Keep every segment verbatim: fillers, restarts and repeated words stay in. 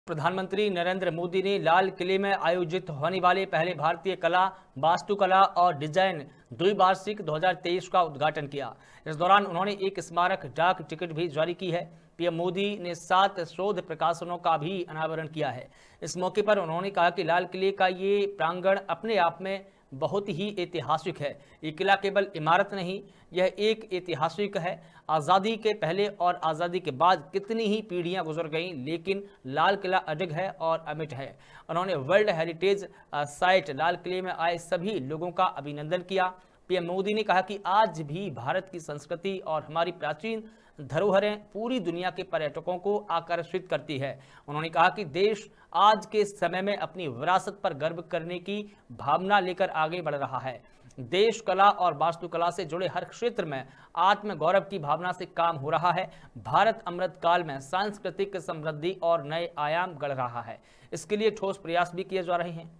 प्रधानमंत्री नरेंद्र मोदी ने लाल किले में आयोजित होने वाले पहले भारतीय कला, वास्तुकला और डिजाइन द्विवार्षिक दो हज़ार तेईस का उद्घाटन किया। इस दौरान उन्होंने एक स्मारक डाक टिकट भी जारी की है। पीएम मोदी ने सात शोध प्रकाशनों का भी अनावरण किया है। इस मौके पर उन्होंने कहा कि लाल किले का ये प्रांगण अपने आप में बहुत ही ऐतिहासिक है। ये किला केवल इमारत नहीं, यह एक ऐतिहासिक है। आज़ादी के पहले और आज़ादी के बाद कितनी ही पीढ़ियां गुजर गईं, लेकिन लाल किला अडिग है और अमिट है। उन्होंने वर्ल्ड हेरिटेज साइट लाल किले में आए सभी लोगों का अभिनंदन किया। पीएम मोदी ने कहा कि आज भी भारत की संस्कृति और हमारी प्राचीन धरोहरें पूरी दुनिया के पर्यटकों को आकर्षित करती है। उन्होंने कहा कि देश आज के समय में अपनी विरासत पर गर्व करने की भावना लेकर आगे बढ़ रहा है। देश कला और वास्तुकला से जुड़े हर क्षेत्र में आत्म गौरव की भावना से काम हो रहा है। भारत अमृत काल में सांस्कृतिक समृद्धि और नए आयाम गढ़ रहा है। इसके लिए ठोस प्रयास भी किए जा रहे हैं।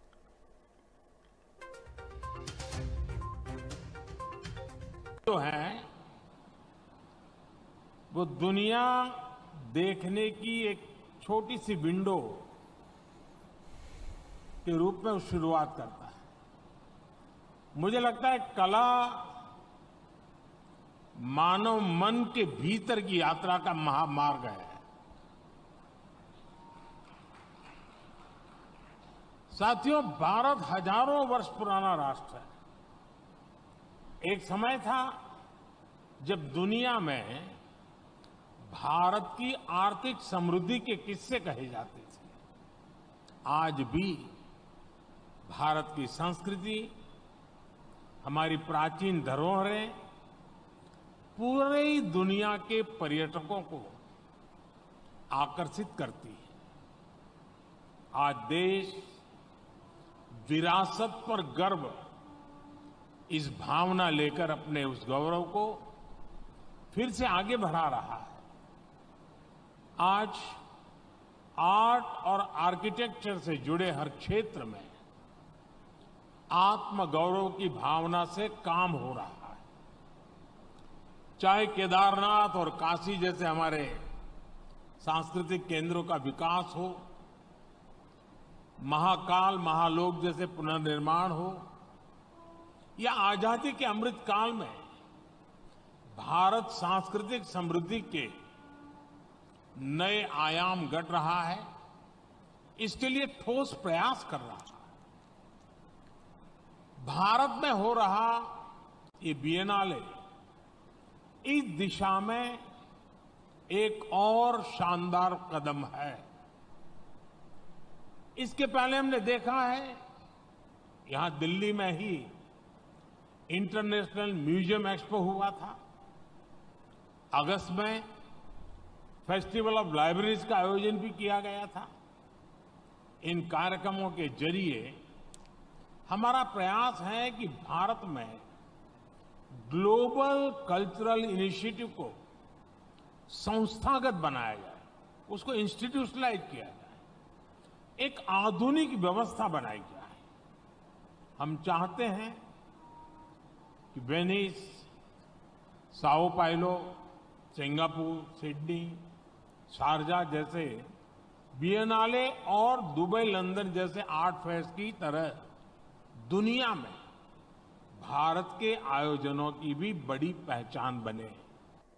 जो है वो दुनिया देखने की एक छोटी सी विंडो के रूप में शुरुआत करता है। मुझे लगता है कला मानव मन के भीतर की यात्रा का महामार्ग है। साथियों, भारत हजारों वर्ष पुराना राष्ट्र है। एक समय था जब दुनिया में भारत की आर्थिक समृद्धि के किस्से कहे जाते थे। आज भी भारत की संस्कृति, हमारी प्राचीन धरोहरें पूरी दुनिया के पर्यटकों को आकर्षित करती है। आज देश विरासत पर गर्व, इस भावना लेकर अपने उस गौरव को फिर से आगे बढ़ा रहा है। आज आर्ट और आर्किटेक्चर से जुड़े हर क्षेत्र में आत्मगौरव की भावना से काम हो रहा है। चाहे केदारनाथ और काशी जैसे हमारे सांस्कृतिक केंद्रों का विकास हो, महाकाल, महालोक जैसे पुनर्निर्माण हो, या आजादी के अमृत काल में भारत सांस्कृतिक समृद्धि के नए आयाम गढ़ रहा है, इसके लिए ठोस प्रयास कर रहा है। भारत में हो रहा ये बिएनाले इस दिशा में एक और शानदार कदम है। इसके पहले हमने देखा है, यहां दिल्ली में ही इंटरनेशनल म्यूजियम एक्सपो हुआ था। अगस्त में फेस्टिवल ऑफ लाइब्रेरीज का आयोजन भी किया गया था। इन कार्यक्रमों के जरिए हमारा प्रयास है कि भारत में ग्लोबल कल्चरल इनिशिएटिव को संस्थागत बनाया जाए, उसको इंस्टीट्यूशनलाइज किया जाए, एक आधुनिक व्यवस्था बनाई जाए। हम चाहते हैं कि Venice, São Paulo, Singapore, Sydney, Sharjah जैसे बिएनाले और दुबई, लंदन जैसे आर्ट फेयर्स की तरह दुनिया में भारत के आयोजनों की भी बड़ी पहचान बने।